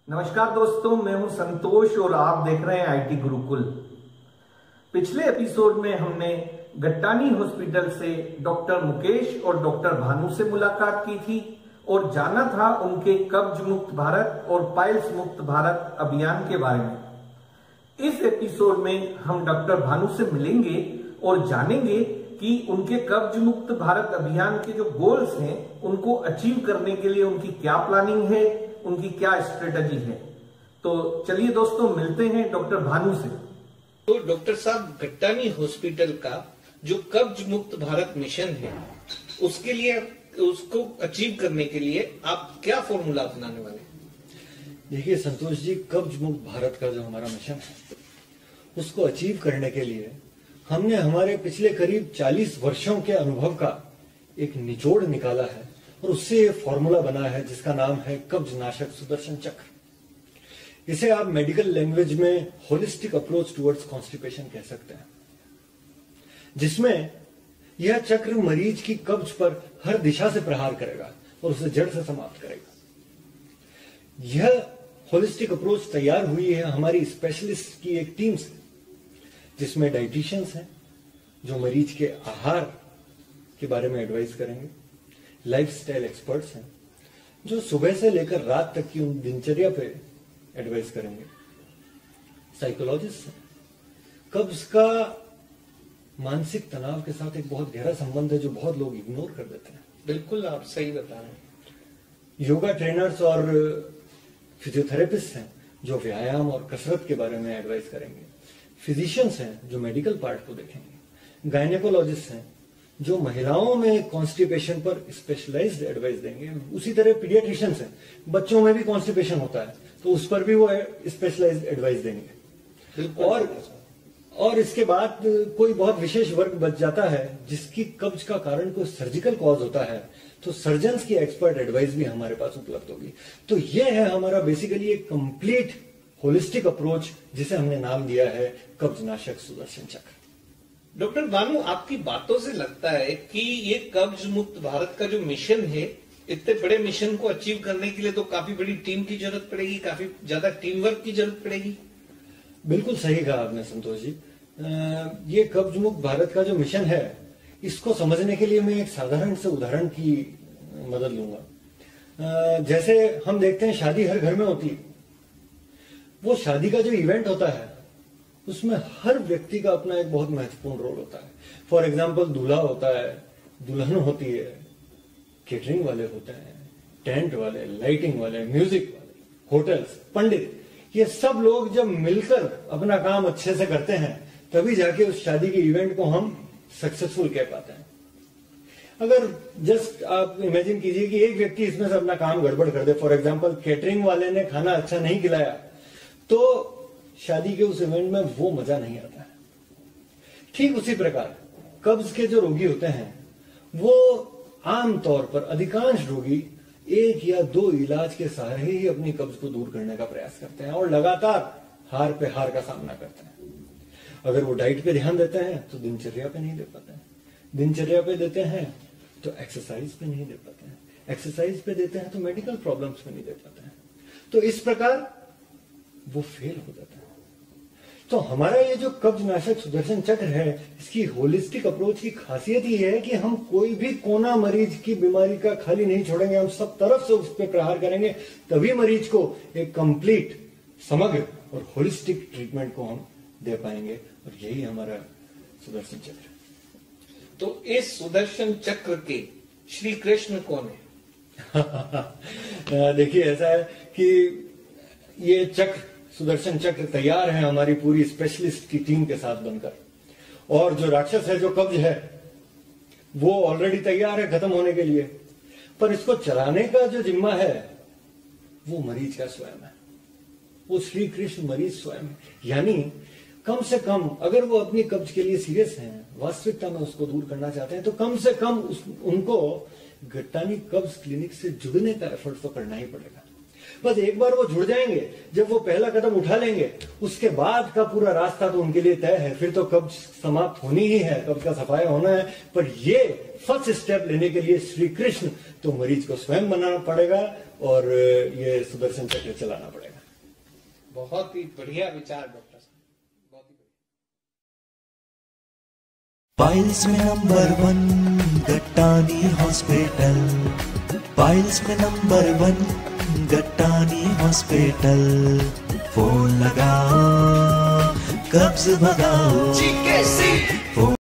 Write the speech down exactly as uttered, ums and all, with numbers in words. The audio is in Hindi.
नमस्कार दोस्तों, मैं हूं संतोष और आप देख रहे हैं आईटी गुरुकुल। पिछले एपिसोड में हमने गट्टानी हॉस्पिटल से डॉक्टर मुकेश और डॉक्टर भानु से मुलाकात की थी और जाना था उनके कब्ज मुक्त भारत और पाइल्स मुक्त भारत अभियान के बारे में। इस एपिसोड में हम डॉक्टर भानु से मिलेंगे और जानेंगे कि उनके कब्ज मुक्त भारत अभियान के जो गोल्स हैं उनको अचीव करने के लिए उनकी क्या प्लानिंग है, उनकी क्या स्ट्रेटजी है। तो चलिए दोस्तों, मिलते हैं डॉक्टर भानु से। तो डॉक्टर साहब, गट्टानी हॉस्पिटल का जो कब्ज मुक्त भारत मिशन है उसके लिए, उसको अचीव करने के लिए आप क्या फॉर्मूला अपनाने वाले? देखिए संतोष जी, कब्ज मुक्त भारत का जो हमारा मिशन है उसको अचीव करने के लिए हमने हमारे पिछले करीब चालीस वर्षों के अनुभव का एक निचोड़ निकाला है और उससे ये फॉर्मूला बना है जिसका नाम है कब्ज नाशक सुदर्शन चक्र। इसे आप मेडिकल लैंग्वेज में होलिस्टिक अप्रोच टुवर्ड्स कॉन्स्टिपेशन कह सकते हैं, जिसमें यह चक्र मरीज की कब्ज पर हर दिशा से प्रहार करेगा और उसे जड़ से समाप्त करेगा। यह होलिस्टिक अप्रोच तैयार हुई है हमारी स्पेशलिस्ट की एक टीम से, जिसमें डाइटिशियंस हैं जो मरीज के आहार के बारे में एडवाइस करेंगे, लाइफस्टाइल एक्सपर्ट्स हैं जो सुबह से लेकर रात तक की उन दिनचर्या पे एडवाइस करेंगे, साइकोलॉजिस्ट हैं। कब्ज का मानसिक तनाव के साथ एक बहुत गहरा संबंध है जो बहुत लोग इग्नोर कर देते हैं। बिल्कुल, आप सही बता रहे हैं। योगा ट्रेनर्स और फिजियोथेरेपिस्ट हैं जो व्यायाम और कसरत के बारे में एडवाइस करेंगे, फिजिशियंस हैं जो मेडिकल पार्ट को देखेंगे, गायनेकोलॉजिस्ट हैं जो महिलाओं में कॉन्स्टिपेशन पर स्पेशलाइज्ड एडवाइस देंगे, उसी तरह पीडियाट्रिशियंस हैं, बच्चों में भी कॉन्स्टिपेशन होता है तो उस पर भी वो स्पेशलाइज्ड एडवाइस देंगे। और और इसके बाद कोई बहुत विशेष वर्ग बच जाता है जिसकी कब्ज का कारण कोई सर्जिकल कॉज होता है तो सर्जन्स की एक्सपर्ट एडवाइस भी हमारे पास उपलब्ध होगी। तो यह है हमारा बेसिकली एक कंप्लीट होलिस्टिक अप्रोच जिसे हमने नाम दिया है कब्ज नाशक सुदर्शन चक्र। डॉक्टर भानु, आपकी बातों से लगता है कि ये कब्ज मुक्त भारत का जो मिशन है, इतने बड़े मिशन को अचीव करने के लिए तो काफी बड़ी टीम की जरूरत पड़ेगी, काफी ज्यादा टीम वर्क की जरूरत पड़ेगी। बिल्कुल सही कहा आपने संतोष जी। ये कब्ज मुक्त भारत का जो मिशन है इसको समझने के लिए मैं एक साधारण से उदाहरण की मदद लूंगा। जैसे हम देखते हैं शादी हर घर में होती है, वो शादी का जो इवेंट होता है उसमें हर व्यक्ति का अपना एक बहुत महत्वपूर्ण रोल होता है। फॉर एग्जाम्पल, दूल्हा होता है, दुल्हन होती है, केटरिंग वाले होते हैं, टेंट वाले, लाइटिंग वाले, म्यूजिक वाले, होटल्स, पंडित, ये सब लोग जब मिलकर अपना काम अच्छे से करते हैं तभी जाके उस शादी के इवेंट को हम सक्सेसफुल कह पाते हैं। अगर जस्ट आप इमेजिन कीजिए कि एक व्यक्ति इसमें से अपना काम गड़बड़ कर दे, फॉर एग्जाम्पल केटरिंग वाले ने खाना अच्छा नहीं खिलाया, तो शादी के उस इवेंट में वो मजा नहीं आता है। ठीक उसी प्रकार कब्ज के जो रोगी होते हैं वो आमतौर पर अधिकांश रोगी एक या दो इलाज के सहारे ही अपनी कब्ज को दूर करने का प्रयास करते हैं और लगातार हार पे हार का सामना करते हैं। अगर वो डाइट पे ध्यान देते हैं तो दिनचर्या पे नहीं दे पाते हैं, दिनचर्या पे देते हैं तो एक्सरसाइज पे नहीं दे पाते हैं, एक्सरसाइज पे देते हैं तो मेडिकल प्रॉब्लम्स पे नहीं दे पाते हैं। तो इस प्रकार वो फेल हो जाता है। तो हमारा ये जो कब्ज नाशक सुदर्शन चक्र है, इसकी होलिस्टिक अप्रोच की खासियत ये है कि हम कोई भी कोना मरीज की बीमारी का खाली नहीं छोड़ेंगे, हम सब तरफ से उस पर प्रहार करेंगे, तभी मरीज को एक कंप्लीट, समग्र और होलिस्टिक ट्रीटमेंट को हम दे पाएंगे। और यही हमारा सुदर्शन चक्र। तो इस सुदर्शन चक्र के श्री कृष्ण कौन है? देखिए, ऐसा है कि ये चक्र, सुदर्शन चक्र तैयार है हमारी पूरी स्पेशलिस्ट की टीम के साथ बनकर, और जो राक्षस है, जो कब्ज है, वो ऑलरेडी तैयार है खत्म होने के लिए, पर इसको चलाने का जो जिम्मा है वो मरीज का स्वयं है, वो श्री कृष्ण मरीज स्वयं है। यानी कम से कम अगर वो अपनी कब्ज के लिए सीरियस हैं, वास्तविकता में उसको दूर करना चाहते हैं, तो कम से कम उस, उनको गट्टानी कब्ज क्लिनिक से जुड़ने का एफर्ट तो करना ही पड़ेगा। बस एक बार वो जुड़ जाएंगे, जब वो पहला कदम उठा लेंगे, उसके बाद का पूरा रास्ता तो उनके लिए तय है। फिर तो कब्ज समाप्त होनी ही है, कब्ज का सफाया होना है। पर ये फर्स्ट स्टेप लेने के लिए श्री कृष्ण तो मरीज को स्वयं बनाना पड़ेगा और ये सुदर्शन चक्र चलाना पड़ेगा। बहुत ही बढ़िया विचार डॉक्टर साहब, बहुत ही बढ़िया। पाइल्स में number one Gattani hospital, piles में number one Gattani hospital. Phone लगाओ, कब्ज भगाओ।